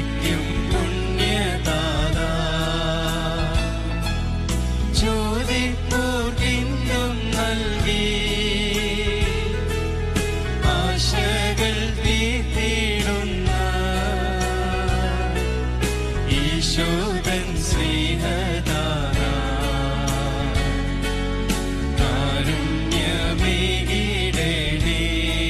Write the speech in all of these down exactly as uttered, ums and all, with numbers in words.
കീർത്തിക്കും പുണ്യദാതാ. ചോദിപ്പോർക്കിന്നും നൽകി ആശകൾ തീർത്തിടുന്ന ഈശോദൻ സ്നേഹദാന കാരുണ്യമേകിടണേ.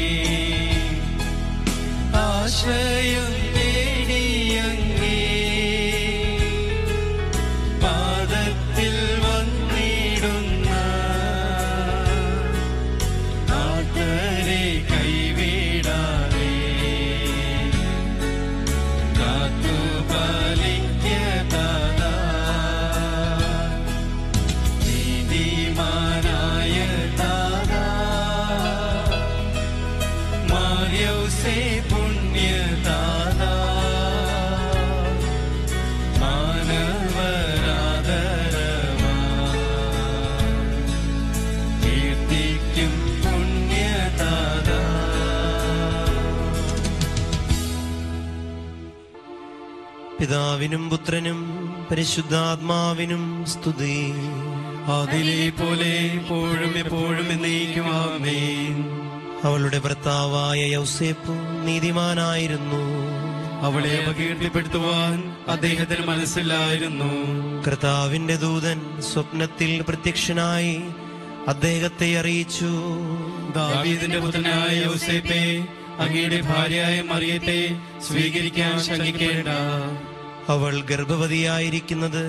ആശ്രയം തേടിയങ്ങേ പാദത്തിൽ വന്നിടുന്ന ആർത്തരെ കൈവിടാതെ കാത്തുപാലിക്കതാ. നീതിമാനായ ദാതാ മാർയോസേ പുണ്യദാതാ. മാനവരാദരവാ കീർത്തിക്കും പുണ്യദാതാ. പിതാവിനും പുത്രനും പരിശുദ്ധാത്മാവിനും സ്തുതി. അതിലെ പോലെ എപ്പോഴും എപ്പോഴും എന്നേക്കും ആമേൻ. അവളുടെ ഭർത്താവായ യൗസേപ്പ് നീതിമാനായിരുന്നു. അവളെ അപകീർത്തിപ്പെടുത്തുവാൻ അദ്ദേഹത്തിന് മനസ്സിലായിരുന്നു. കർത്താവിന്റെ ദൂതൻ സ്വപ്നത്തിൽ പ്രത്യക്ഷനായി അദ്ദേഹത്തെ അറിയിച്ചു. ദാവീദിന്റെ പുത്രനായ യോസേപ്പേ, അങ്ങയുടെ ഭാര്യയായ മറിയത്തെ സ്വീകരിക്കാൻ ശങ്കിക്കേണ്ട. അവൾ ഗർഭവതിയായിരിക്കുന്നത്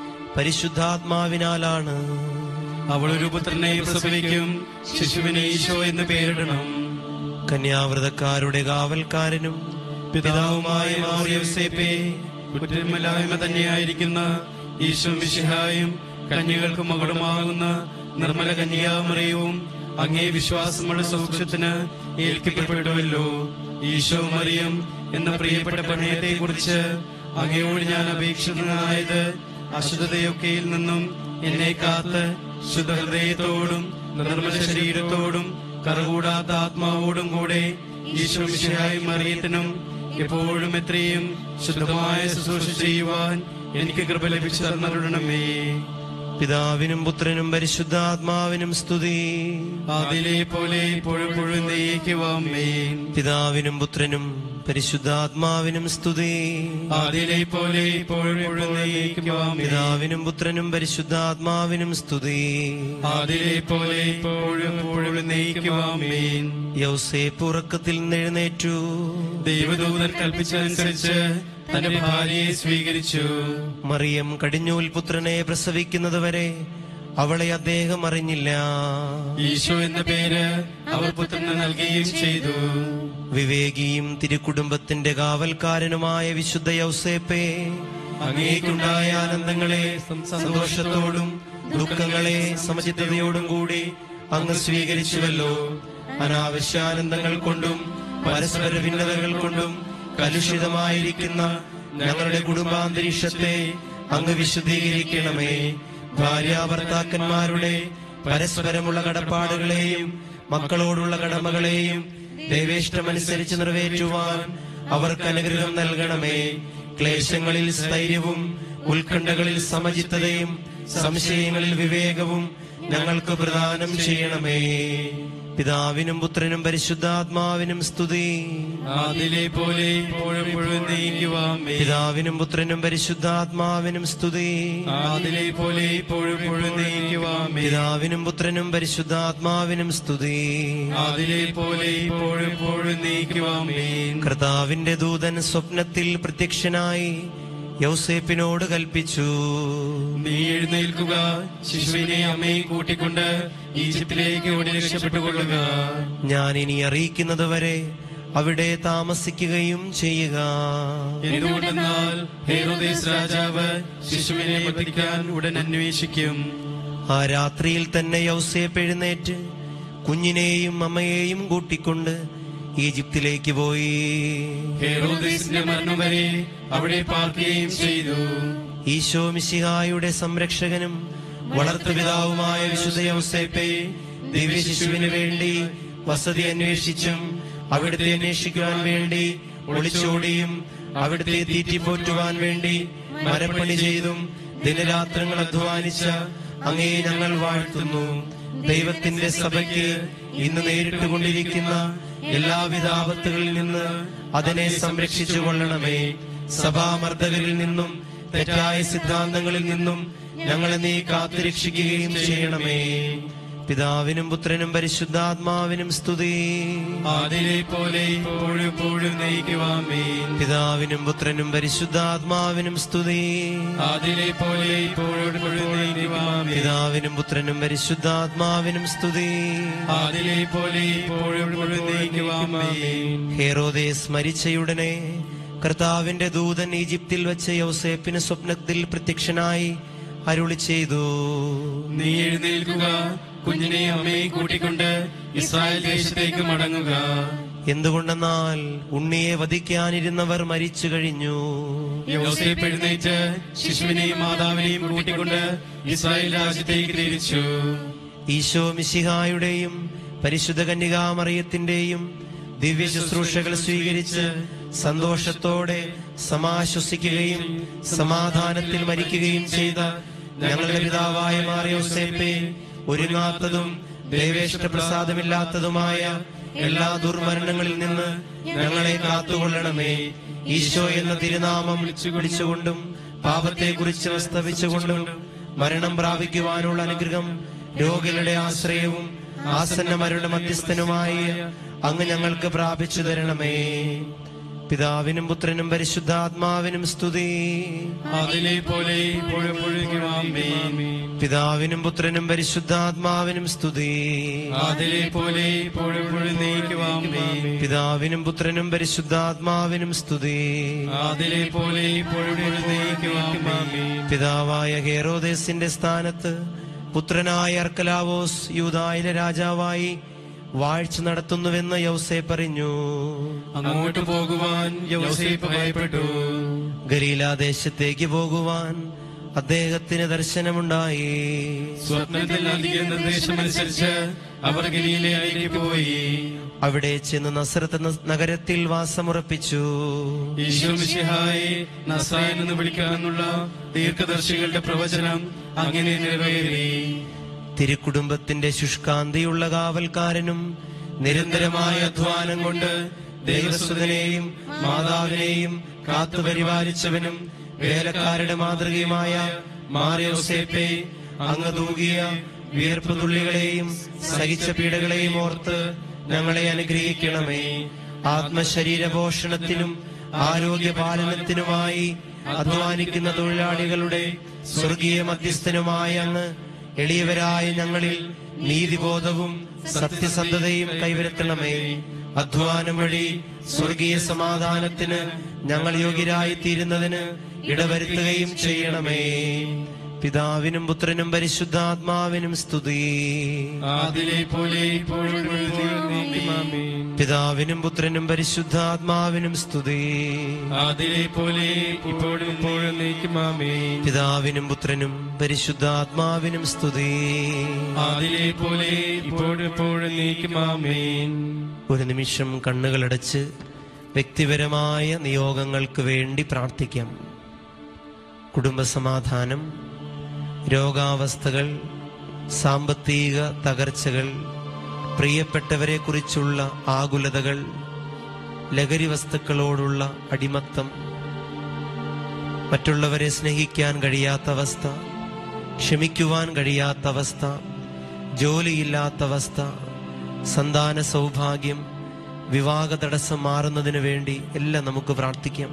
പരിശുദ്ധാത്മാവിനാലാണ്. അവൾ ഒരു പുത്രനെ പ്രസവിക്കും, ശിശുവിനെ ഈശോ എന്ന് പേരിടണം. കന്യാവ്രതക്കാരുടെ കാവൽക്കാരനും പിതാവുമായ യോസേപ്പേ, കുറ്റമില്ലായ്മ തന്നെയായിരിക്കുന്ന ഈശോ മിശിഹായും കന്യകൾക്ക് മകളുമാകുന്ന നിർമ്മല കന്യാമറിയവും അങ്ങേ വിശ്വാസമുള്ള സൗഖ്യത്തിന് ഏൽപ്പിക്കപ്പെട്ടുവല്ലോ. ഈശോ മറിയം എന്ന പ്രിയപ്പെട്ട പ്രണയത്തെ കുറിച്ച് അങ്ങയോട് ഞാൻ അപേക്ഷിതനായത് അശുദ്ധതയൊക്കെയിൽ നിന്നും എന്നെ കാത്ത് ശുദ്ധഹൃദയത്തോടും നിർമ്മല ശരീരത്തോടും കറകൂടാത്ത ആത്മാവോടും കൂടെ ഈശോ മിശിഹായും മറിയത്തിനും എപ്പോഴും എത്രയും ശുദ്ധമായ ശുശ്രൂഷ ചെയ്യുവാൻ എനിക്ക് കൃപ ലഭിച്ചു തന്നരുടണമേ. പിതാവിനും പുത്രനും പരിശുദ്ധാത്മാവിനും സ്തുതി. അതിലെ പോലെ ഇപ്പോഴും ആമേൻ. പിതാവിനും പുത്രനും പരിശുദ്ധാത്മാവിനും സ്തുതി. അതിലെ പോലെ ഇപ്പോഴും ആമേൻ. പിതാവിനും പുത്രനും പരിശുദ്ധാത്മാവിനും സ്തുതി. അതിലെ പോലെ ഇപ്പോഴും ആമേൻ. യൗസേപ്പ് ഉറക്കത്തിൽ നിന്നെഴുന്നേറ്റു. ദൈവദൂതൻ കൽപ്പിച്ചതനുസരിച്ച് തന്റെ ഭാര്യയെ സ്വീകരിച്ചു. മറിയം കടിഞ്ഞൂൽ പുത്രനെ പ്രസവിക്കുന്നതുവരെ അവളെ അദ്ദേഹം അറിഞ്ഞില്ല. ഈശോ എന്ന പേര് അവർ പുത്രന് നൽകുകയും ചെയ്തു. വിവേകിയും തിരുക്കുടുംബത്തിന്റെ കാവൽക്കാരനുമായ വിശുദ്ധ യൗസേപ്പേ, അങ്ങേക്കുണ്ടായ ആനന്ദങ്ങളെ സന്തോഷത്തോടും ദുഃഖങ്ങളെ സമചിത്തതയോടും കൂടി അങ്ങ് സ്വീകരിച്ചുവല്ലോ. അനാവശ്യാനന്ദങ്ങൾ കൊണ്ടും പരസ്പര ഭിന്നതകൾ കൊണ്ടും കലുഷിതമായിരിക്കുന്ന ഞങ്ങളുടെ കുടുംബാന്തരീക്ഷത്തെ അങ്ങ് വിശുദ്ധീകരിക്കണമേ. ഭാര്യാഭർത്താക്കന്മാരുടെ പരസ്പരമുള്ള കടപ്പാടുകളെയും മക്കളോടുള്ള കടമകളെയും ദൈവേഷ്ടമനുസരിച്ച് നിറവേറ്റുവാൻ അവർക്ക് അനുഗ്രഹം നൽകണമേ. ക്ലേശങ്ങളിൽ സ്ഥൈര്യവും ഉത്കണ്ഠകളിൽ സമചിത്തതയും സംശയങ്ങളിൽ വിവേകവും ഞങ്ങൾക്ക് പ്രദാനം ചെയ്യണമേ. പിതാവിനും പുത്രനും പരിശുദ്ധാത്മാവിനും സ്തുതി. അതിലെ പോലെ ഇപ്പോഴും ആമേൻ. പിതാവിനും പുത്രനും പരിശുദ്ധാത്മാവിനും സ്തുതി. അതിലെ പോലെ ഇപ്പോഴും ആമേൻ. പിതാവിനും പുത്രനും പരിശുദ്ധാത്മാവിനും സ്തുതി. അതിലെ പോലെ ഇപ്പോഴും ആമേൻ. കർത്താവിന്റെ ദൂതൻ സ്വപ്നത്തിൽ പ്രത്യക്ഷനായി യൗസേപ്പിനോട് കൽപ്പിച്ചു, നീ എഴുന്നേൽക്കുക, ശിശുവിനെ അമ്മയെ കൂട്ടിക്കൊണ്ട് ഈജിപ്തിലേക്ക് ഓടി രക്ഷപ്പെട്ടുകൊള്ളുക. ഞാൻ ഇനി അറിയിക്കുന്നത് വരെ അവിടെ താമസിക്കുകയും ചെയ്യുക. എന്തുകൊണ്ടെന്നാൽ ഹേരോദേസ് രാജാവ് ശിശുവിനെ വധിക്കാൻ ഉടൻ അന്വേഷിക്കും. ആ രാത്രിയിൽ തന്നെ യൗസേപ്പ് എഴുന്നേറ്റ് കുഞ്ഞിനെയും അമ്മയെയും കൂട്ടിക്കൊണ്ട് ഈജിപ്തിലേക്ക് പോയി. ഹേരോദേസിന്റെ മരണം വരെ അവിടെ പാർക്കുകയും ചെയ്തു. ഈശോ മിശിഹായുടെ സംരക്ഷകനും വളർത്തുപിതാവുമായ വിശുദ്ധ യൗസേപ്പേ, ദിവ്യശിശുവിന് വേണ്ടി വസതി അന്വേഷിച്ചും അവിടുത്തെ അന്വേഷിക്കുവാൻ വേണ്ടി ഒളിച്ചോടിയും അവിടുത്തെ തീറ്റിപ്പോറ്റുവാൻ വേണ്ടി മരപ്പണി ചെയ്തും ദിനരാത്രങ്ങൾ അധ്വാനിച്ച അങ്ങയെ ഞങ്ങൾ വാഴ്ത്തുന്നു. ദൈവത്തിന്റെ സഭയ്ക്ക് ഇന്ന് നേരിട്ടുകൊണ്ടിരിക്കുന്ന എല്ലാവിധ ആപത്തുകളിൽ നിന്ന് അതിനെ സംരക്ഷിച്ചു കൊള്ളണമേ. സഭാമർദ്ദകരിൽ നിന്നും തെറ്റായ സിദ്ധാന്തങ്ങളിൽ നിന്നും ഞങ്ങളെ നീ കാത്തുരക്ഷിക്കുകയും ചെയ്യണമേ. പിതാവിനും പുത്രനും പരിശുദ്ധാത്മാവിനും സ്തുതി. ആദിയിലെ പോലെ ഇപ്പോഴും എപ്പോഴും നയിക്കുവാമേൻ. പിതാവിനും പുത്രനും പരിശുദ്ധാത്മാവിനും സ്തുതി. ആദിയിലെ പോലെ ഇപ്പോഴും എപ്പോഴും നയിക്കുവാമേൻ. പിതാവിനും പുത്രനും പരിശുദ്ധാത്മാവിനും സ്തുതി. ആദിയിലെ പോലെ ഇപ്പോഴും എപ്പോഴും നയിക്കുവാമേൻ. ഹെരോദേസ് മരിച്ചയുടനെ കർത്താവിന്റെ ദൂതൻ ഈജിപ്തിൽ വെച്ച് യൗസേപ്പിന് സ്വപ്നത്തിൽ പ്രത്യക്ഷനായി അരുളി ചെയ്തു, നീ എഴുന്നേൽക്കുക, കുഞ്ഞിനെ അമ്മയും കൂട്ടിക്കൊണ്ട് ഇസ്രായേൽ ദേശത്തേക്ക് മടങ്ങുക. എന്തുകൊണ്ടെന്നാൽ ഉണ്ണിയെ വധിക്കാനിരുന്നവർ മരിച്ചു കഴിഞ്ഞു. യോസേപ്പ് എഴുന്നേറ്റ് ശിശുവിനെയും മാതാവിനെയും കൂട്ടിക്കൊണ്ട് ഇസ്രായേൽ രാജ്യത്തേക്ക് തിരിച്ചു. ഈശോ മിശിഹായുടെയും പരിശുദ്ധ കന്യകാമറിയത്തിന്റെയും ദിവ്യ ശുശ്രൂഷകൾ സ്വീകരിച്ച് സന്തോഷത്തോടെ സമാശ്വസിക്കുകയും സമാധാനത്തിൽ മരിക്കുകയും ചെയ്ത ഞങ്ങളുടെ പിതാവായ മാർ യോസേപ്പേ, ഒരുങ്ങാത്തതും ദൈവേഷ്ടപ്രസാദമില്ലാത്തതുമായ എല്ലാ ദുർമരണങ്ങളിൽ നിന്ന് ഞങ്ങളെ കാത്തുകൊള്ളണമേ. ഈശോ എന്ന തിരുനാമം വിളിച്ചുകൊണ്ടും പാപത്തെ കുറിച്ച് സ്തവിച്ചുകൊണ്ടും മരണം പ്രാപിക്കുവാനുള്ള അനുഗ്രഹം രോഗികളുടെ ആശ്രയവും ആസന്നമരുടെ മധ്യസ്ഥനുമായി അങ്ങ് ഞങ്ങൾക്ക് പ്രാപിച്ചു തരണമേ. പിതാവിനും പുത്രനും പരിശുദ്ധാത്മാവിനും സ്തുതി. അതിലെ പോലെ ഇപ്പോഴെപ്പോഴും. പിതാവിനും പുത്രനും പരിശുദ്ധാത്മാവിനും സ്തുതി. അതിലെ പോലെ ഇപ്പോഴെപ്പോഴും നയിക്കുവാമേൻ. പിതാവിനും പുത്രനും പരിശുദ്ധാത്മാവിനും സ്തുതി. അതിലെ പോലെ ഇപ്പോഴെപ്പോഴും നയിക്കുവാമേൻ. പിതാവായ ഹെരോദേസിന്റെ സ്ഥാനത്ത് പുത്രനായ അർക്കലാവോസ് യൂദായിലെ രാജാവായി വാഴ്ച നടത്തുന്നുവെന്ന് യൗസേപ്പ് അറിഞ്ഞു. അങ്ങോട്ട് പോകുവാൻ യൗസേപ്പ് ഭയപ്പെട്ടു. ഗലീലാദേശത്തേക്ക് പോകുവാൻ അദ്ദേഹത്തിന് ദർശനമുണ്ടായി. സ്വപ്നത്തിൽ നൽകിയ നിർദ്ദേശമനുസരിച്ച് അവർ ഗലീലയിലേക്ക് പോയി. അവിടെ ചെന്ന് നസ്രത്ത് നഗരത്തിൽ വാസമുറപ്പിച്ചു. ഈശോ മിശിഹായെ നസ്രായൻ എന്ന് വിളിക്കാനുള്ള ദീർഘദർശികളുടെ പ്രവചനം അങ്ങനെ നിറവേറി. തിരുക്കുടുംബത്തിന്റെ ശുഷ്കാന്തിയുള്ള കാവൽക്കാരനും നിരന്തരമായ അധ്വാനം കൊണ്ട് ദൈവസുതനെയും മാതാവിനെയും കാത്തുപരിപാലിച്ചവനും വേലക്കാരുടെ മാതൃകയുമായ മാർ യോസേപ്പേ, അങ്ങ് തൂകിയ വിയർപ്പ് തുള്ളികളെയും സഹിച്ച പീഡകളെയും ഓർത്ത് ഞങ്ങളെ അനുഗ്രഹിക്കണമേ. ആത്മശരീര പോഷണത്തിനും ആരോഗ്യപാലനത്തിനുമായി അധ്വാനിക്കുന്ന തൊഴിലാളികളുടെ സ്വർഗീയ മധ്യസ്ഥനുമായ അങ്ങ് എളിയവരായ ഞങ്ങളിൽ നീതിബോധവും സത്യസന്ധതയും കൈവരുത്തണമേ. അധ്വാനം വഴി സ്വർഗീയ സമാധാനത്തിന് ഞങ്ങൾ യോഗ്യരായി തീരുന്നതിന് ഇടവരുത്തുകയും ചെയ്യണമേ. പിതാവിനും പുത്രനും പരിശുദ്ധാത്മാവിനും സ്തുതി. അതിലെ പോലെ ഇപ്പോഴും. പിതാവിനും പുത്രനും പരിശുദ്ധാത്മാവിനും സ്തുതി. അതിലെ പോലെ ഇപ്പോഴും ഇപ്പോഴും നയിക്കുമാമേൻ. പിതാവിനും പുത്രനും പരിശുദ്ധാത്മാവിനും സ്തുതി. അതിലെ പോലെ ഇപ്പോഴും ഇപ്പോഴും നയിക്കുമാമേൻ. ഒരു നിമിഷം കണ്ണുകളടച്ച് വ്യക്തിപരമായ നിയോഗങ്ങൾക്ക് വേണ്ടി പ്രാർത്ഥിക്കാം. കുടുംബസമാധാനം, രോഗാവസ്ഥകൾ, സാമ്പത്തിക തകർച്ചകൾ, പ്രിയപ്പെട്ടവരെ കുറിച്ചുള്ള ആകുലതകൾ, ലഹരി വസ്തുക്കളോടുള്ള അടിമത്തം, മറ്റുള്ളവരെ സ്നേഹിക്കാൻ കഴിയാത്ത അവസ്ഥ, ക്ഷമിക്കുവാൻ കഴിയാത്ത അവസ്ഥ, ജോലിയില്ലാത്ത അവസ്ഥ, സന്താന സൗഭാഗ്യം, വിവാഹ തടസ്സം മാറുന്നതിന് വേണ്ടി എല്ലാം നമുക്ക് പ്രാർത്ഥിക്കാം.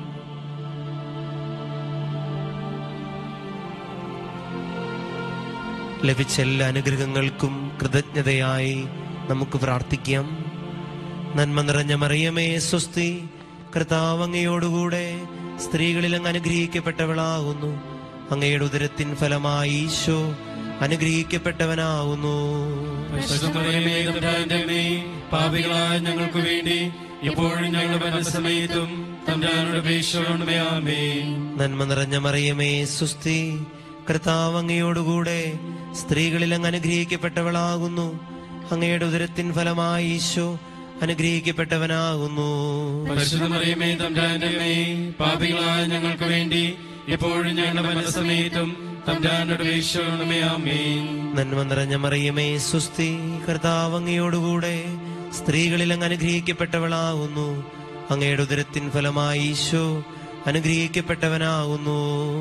ലഭിച്ച എല്ലാ അനുഗ്രഹങ്ങൾക്കും കൃതജ്ഞതയായി നമുക്ക് പ്രാർത്ഥിക്കാം. നന്മ നിറഞ്ഞ മറിയമേ സ്വസ്തി, കർത്താവ് അങ്ങയോടുകൂടെ സ്ത്രീകളിൽ അങ്ങ് അനുഗ്രഹിക്കപ്പെട്ടവളാകുന്നു. അങ്ങയുടെ ഉദരത്തിൻ ഫലമായി ഈശോ അനുഗ്രഹിക്കപ്പെട്ടവനാകുന്നു. പാപികളായ ഞങ്ങൾക്ക് വേണ്ടി ഇപ്പോഴും ഞങ്ങളുടെ മരണസമയത്തും തമ്പുരാനോട് അപേക്ഷിക്കണമേ. ആമേൻ. നന്മ നിറഞ്ഞ മറിയമേ സ്വസ്തി, കർത്താവ് അങ്ങയോടുകൂടെ സ്ത്രീകളിൽ അങ്ങ് അനുഗ്രഹിക്കപ്പെട്ടവളാകുന്നു. അങ്ങയുടെ ഉദരത്തിൻ ഫലമായി ഈശോ അനുഗ്രഹിക്കപ്പെട്ടവനാകുന്നു. പരിശുദ്ധ മറിയമേ തമ്പുരാന്റെ അമ്മേ, പാപികളായ ഞങ്ങൾക്ക് വേണ്ടി ഇപ്പോഴും ഞങ്ങളുടെ മരണസമയത്തും തമ്പുരാനോട് അപേക്ഷിക്കണമേ. ആമേൻ. നന്മ നിറഞ്ഞ മറിയമേ സുസ്തി, കർത്താവ് അങ്ങയോടുകൂടെ സ്ത്രീകളിൽ അങ്ങ് അനുഗ്രഹിക്കപ്പെട്ടവളാകുന്നു. അങ്ങയുടെ ഉദരത്തിൻ ഫലമായി ഈശോ അനുഗ്രഹിക്കപ്പെട്ടവനാകുന്നു.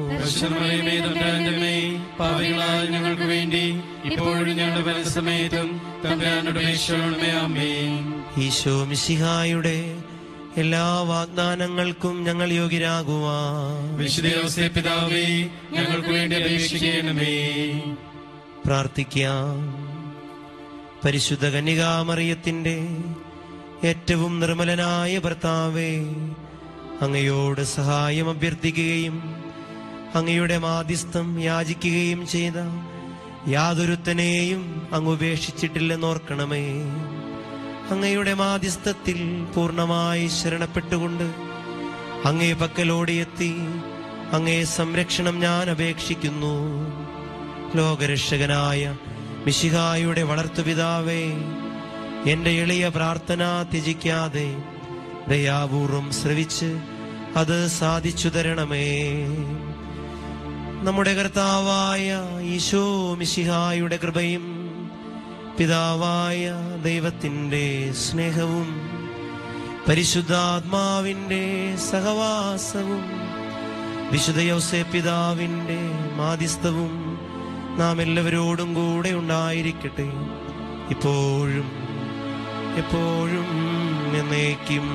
പാപികളായ ഞങ്ങൾക്ക് വേണ്ടി ഇപ്പോഴും ഞങ്ങളുടെ മരണസമയത്തും തമ്പുരാനോട് അപേക്ഷിക്കണമേ. ആമേൻ. ഈശോ മിശിഹായുടെ എല്ലാ വാഗ്ദാനങ്ങൾക്കും ഞങ്ങൾ യോഗ്യരാകുവാൻ വിശുദ്ധ യോസേപ്പ് പിതാവേ, ഞങ്ങൾക്ക് വേണ്ടി അപേക്ഷിക്കണമേ. പ്രാർത്ഥിക്കാം. പരിശുദ്ധ കന്യകാമറിയത്തിന്റെ ഏറ്റവും നിർമ്മലനായ ഭർത്താവേ, അങ്ങയോട് സഹായം അഭ്യർത്ഥിക്കുകയും അങ്ങയുടെ മാധ്യസ്ഥം യാചിക്കുകയും ചെയ്ത യാതൊരുത്തനെയും അങ്ങ് ഉപേക്ഷിച്ചിട്ടില്ലെന്നോർക്കണമേ. അങ്ങയുടെ മാധ്യസ്ഥത്തിൽ പൂർണ്ണമായി ശരണപ്പെട്ടുകൊണ്ട് അങ്ങേ പക്കലോടിയെത്തി അങ്ങേ സംരക്ഷണം ഞാൻ അപേക്ഷിക്കുന്നു. ലോകരക്ഷകനായ മിശിഹായുടെ വളർത്തുപിതാവേ, എന്റെ എളിയ പ്രാർത്ഥന ത്യജിക്കാതെ ദയാപൂർവം ശ്രവിച്ച് അത് സാധിച്ചു തരണമേ. നമ്മുടെ കർത്താവായ ഈശോ മിശിഹായുടെ കൃപയും പിതാവായ ദൈവത്തിന്റെ സ്നേഹവും പരിശുദ്ധാത്മാവിന്റെ സഹവാസവും വിശുദ്ധ യോസേപ്പ് പിതാവിന്റെ മാധ്യസ്ഥവും നാം എല്ലാവരോടും കൂടെ ഉണ്ടായിരിക്കട്ടെ, ഇപ്പോഴും എപ്പോഴും എന്നേക്കും.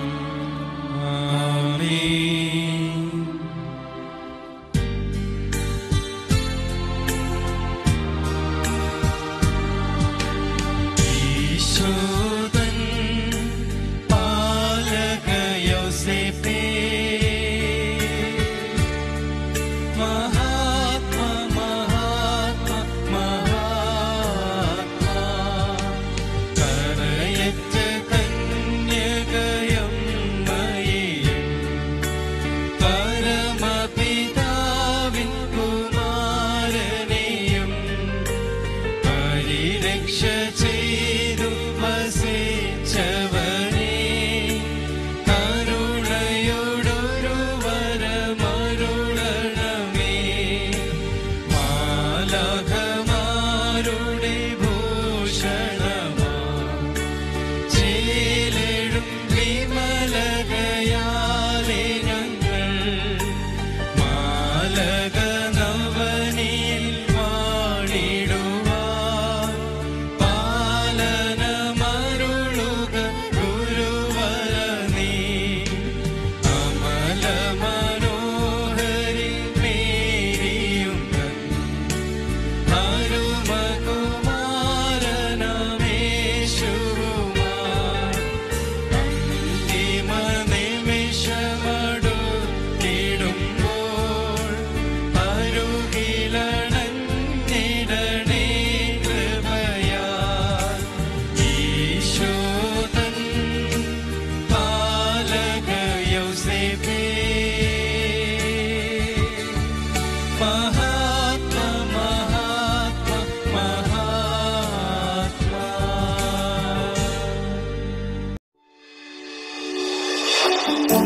ആമേൻ. ഈശോദൻ പാലക യോസേപ്പേ, മഹാത്മാ മഹാത്മാ മഹാത്മാ, കരയറ്റ കന്യകയമ്മയെയും പരമപിതാവിൻ കുമാരനെയും പരിരക്ഷ ചെയ്തു വസിച്ചവനെ, കരുണയോടൊരു വരമരുളണമേ. മാലാഖമാരുടെ ഭൂഷണമാ ചേലെഴും വിമലകയാലെ ഞങ്ങൾ മാലക നവനിൽ വാണിടുവാൻ പാലനമരുളുക ഗുരുവര നീ. അമല മനോഹരി മേരിയും അരുമകുമാരനമേശുവുമാർ അന്തിമ നിമിഷമടുത്തിടുമ്പോൾ അരുകിലണഞ്ഞിടണേ കൃപയാൽ. ഈശോദൻ പാലക യോസേപ്പേ, മഹാത്മാ മഹാത്മാ മഹാത്മാ.